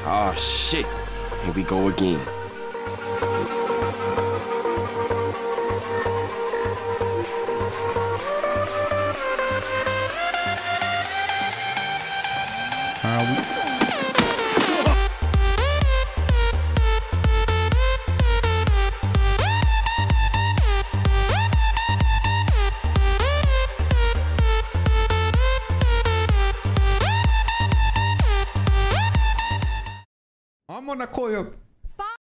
Oh shit. Here we go again. Amına koyup.